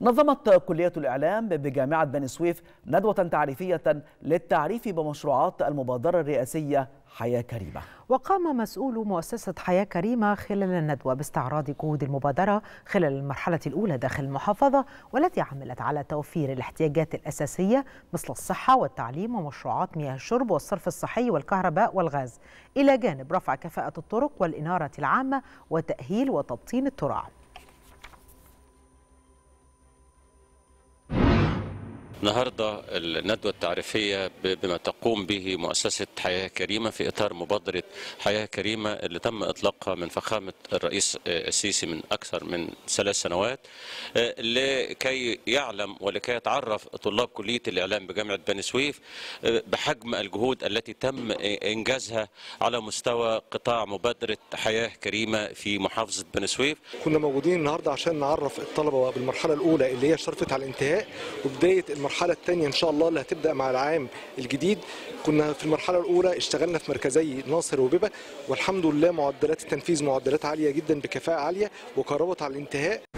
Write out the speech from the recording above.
نظمت كلية الإعلام بجامعة بني سويف ندوة تعريفية للتعريف بمشروعات المبادرة الرئاسية حياة كريمة. وقام مسؤول مؤسسة حياة كريمة خلال الندوة باستعراض جهود المبادرة خلال المرحلة الأولى داخل المحافظة، والتي عملت على توفير الاحتياجات الأساسية مثل الصحة والتعليم ومشروعات مياه الشرب والصرف الصحي والكهرباء والغاز، إلى جانب رفع كفاءة الطرق والإنارة العامة وتأهيل وتبطين الترع. النهارده الندوة التعريفية بما تقوم به مؤسسة حياة كريمة في إطار مبادرة حياة كريمة اللي تم إطلاقها من فخامة الرئيس السيسي من أكثر من 3 سنوات، لكي يعلم ولكي يتعرف طلاب كلية الإعلام بجامعة بني سويف بحجم الجهود التي تم إنجازها على مستوى قطاع مبادرة حياة كريمة في محافظة بني سويف. كنا موجودين النهارده عشان نعرف الطلبة بالمرحلة الأولى اللي هي شرفت على الانتهاء، وبداية المرحلة الثانية إن شاء الله اللي هتبدأ مع العام الجديد. كنا في المرحلة الأولى اشتغلنا في مركزي ناصر وبيبة، والحمد لله معدلات التنفيذ معدلات عالية جدا بكفاءة عالية وقربت على الانتهاء.